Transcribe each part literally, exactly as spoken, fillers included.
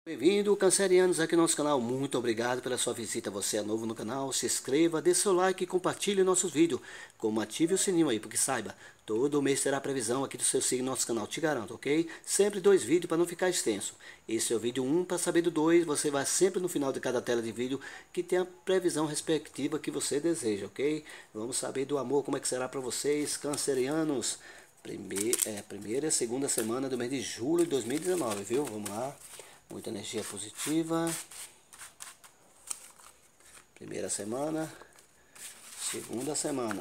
Bem-vindo, cancerianos, aqui no nosso canal. Muito obrigado pela sua visita. Você é novo no canal, se inscreva, dê seu like e compartilhe nossos vídeos. Como ative o sininho aí, porque saiba, todo mês terá previsão aqui do seu signo no nosso canal, te garanto, ok? Sempre dois vídeos para não ficar extenso. Esse é o vídeo um, para saber do dois, você vai sempre no final de cada tela de vídeo que tem a previsão respectiva que você deseja, ok? Vamos saber do amor, como é que será para vocês, cancerianos. Primeira, é, primeira e segunda semana do mês de julho de dois mil e dezenove, viu? Vamos lá. Muita energia positiva. Primeira semana. Segunda semana.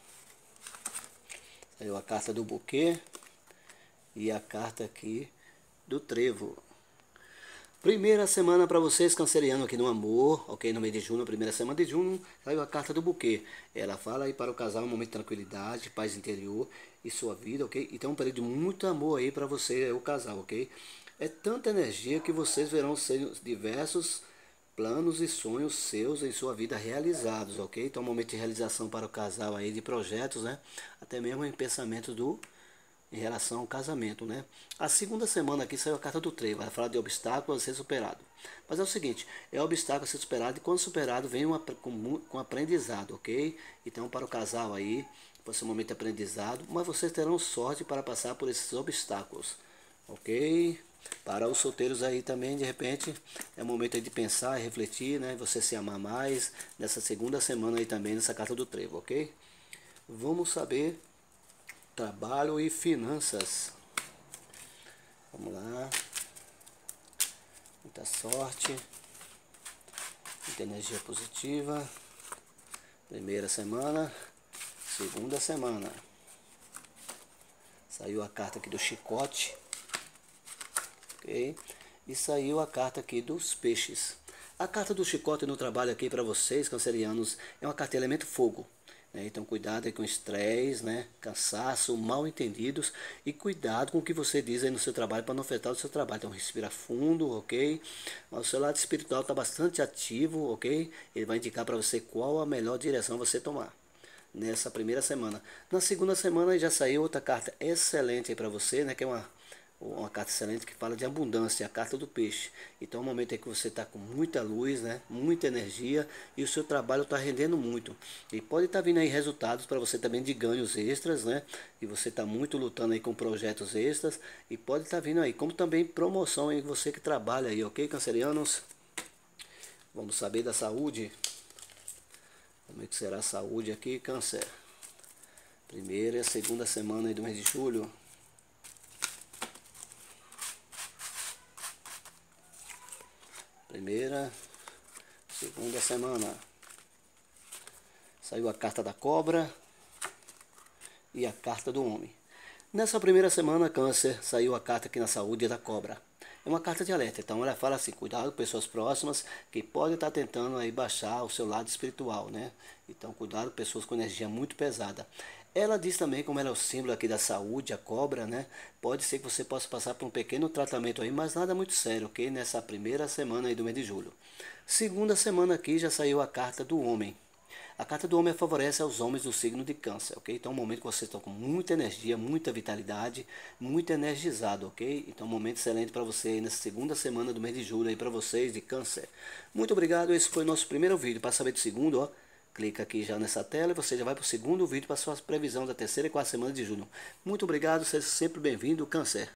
Saiu a carta do buquê. E a carta aqui do trevo. Primeira semana para vocês, canceriano, aqui no amor, ok? No mês de junho, primeira semana de junho, saiu a carta do buquê. Ela fala aí para o casal um momento de tranquilidade, paz interior e sua vida, ok? Então é um período de muito amor aí para você, o casal, ok? É tanta energia que vocês verão ser diversos planos e sonhos seus em sua vida realizados, ok? Então é um momento de realização para o casal aí, de projetos, né? Até mesmo em pensamento do... em relação ao casamento, né? A segunda semana aqui saiu a carta do trevo, vai falar de obstáculos a ser superado. Mas é o seguinte, é obstáculo a ser superado e quando superado vem uma, com, com aprendizado, ok? Então para o casal aí, vai ser um momento de aprendizado, mas vocês terão sorte para passar por esses obstáculos, ok? Para os solteiros aí também, de repente, é momento aí de pensar e refletir, né? Você se amar mais nessa segunda semana aí também, nessa carta do trevo, ok? Vamos saber... trabalho e finanças. Vamos lá. Muita sorte. Muita energia positiva. Primeira semana. Segunda semana. Saiu a carta aqui do chicote. Ok? E saiu a carta aqui dos peixes. A carta do chicote no trabalho aqui para vocês, cancerianos, é uma carta de elemento fogo. Então cuidado aí com estresse, né? Cansaço, mal entendidos e cuidado com o que você diz aí no seu trabalho para não afetar o seu trabalho. Então respira fundo, ok? O seu lado espiritual está bastante ativo, ok? Ele vai indicar para você qual a melhor direção você tomar nessa primeira semana. Na segunda semana já saiu outra carta excelente aí para você, né? Que é uma uma carta excelente que fala de abundância, a carta do peixe. Então é um momento em que você está com muita luz, né, muita energia e o seu trabalho está rendendo muito. E pode estar tá vindo aí resultados para você também de ganhos extras, né? E você está muito lutando aí com projetos extras e pode estar tá vindo aí, como também promoção em você que trabalha aí, ok, cancerianos? Vamos saber da saúde. Como é que será a saúde aqui, câncer? Primeira e segunda semana aí do mês de julho. Primeira, segunda semana. Saiu a carta da cobra e a carta do homem. Nessa primeira semana, câncer, saiu a carta aqui na saúde da cobra. É uma carta de alerta, então ela fala assim, cuidado com pessoas próximas que podem estar tentando aí baixar o seu lado espiritual, né? Então cuidado com pessoas com energia muito pesada. Ela diz também, como ela é o símbolo aqui da saúde, a cobra, né? Pode ser que você possa passar por um pequeno tratamento aí, mas nada muito sério, ok? Nessa primeira semana aí do mês de julho. Segunda semana aqui já saiu a carta do homem. A carta do homem favorece aos homens do signo de câncer, ok? Então é um momento que vocês estão com muita energia, muita vitalidade, muito energizado, ok? Então é um momento excelente para você aí nessa segunda semana do mês de julho aí para vocês de câncer. Muito obrigado, esse foi o nosso primeiro vídeo. Para saber do segundo, ó, clica aqui já nessa tela e você já vai para o segundo vídeo para a sua previsão da terceira e quarta semana de julho. Muito obrigado, seja sempre bem-vindo, câncer.